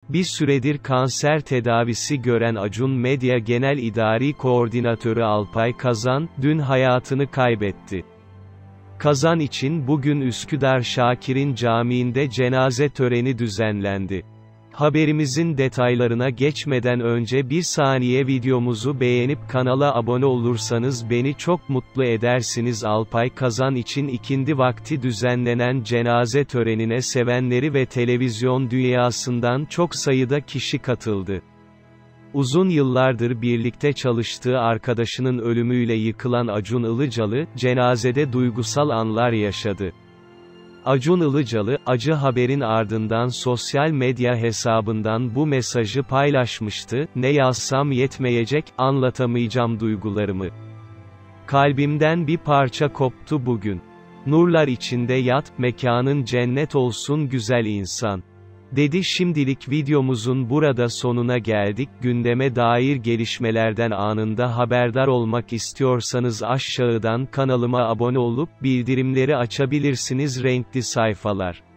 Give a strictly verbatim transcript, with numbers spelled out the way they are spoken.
Bir süredir kanser tedavisi gören Acun Medya Genel İdari Koordinatörü Alpay Kazan, dün hayatını kaybetti. Kazan için bugün Üsküdar Şakir'in Camii'nde cenaze töreni düzenlendi. Haberimizin detaylarına geçmeden önce bir saniye videomuzu beğenip kanala abone olursanız beni çok mutlu edersiniz. Alpay Kazan için ikindi vakti düzenlenen cenaze törenine sevenleri ve televizyon dünyasından çok sayıda kişi katıldı. Uzun yıllardır birlikte çalıştığı arkadaşının ölümüyle yıkılan Acun Ilıcalı, cenazede duygusal anlar yaşadı. Acun Ilıcalı, acı haberin ardından sosyal medya hesabından bu mesajı paylaşmıştı: "Ne yazsam yetmeyecek, anlatamayacağım duygularımı. Kalbimden bir parça koptu bugün. Nurlar içinde yat, mekanın cennet olsun güzel insan." dedi. Şimdilik videomuzun burada sonuna geldik. Gündeme dair gelişmelerden anında haberdar olmak istiyorsanız aşağıdan kanalıma abone olup bildirimleri açabilirsiniz. Renkli sayfalar.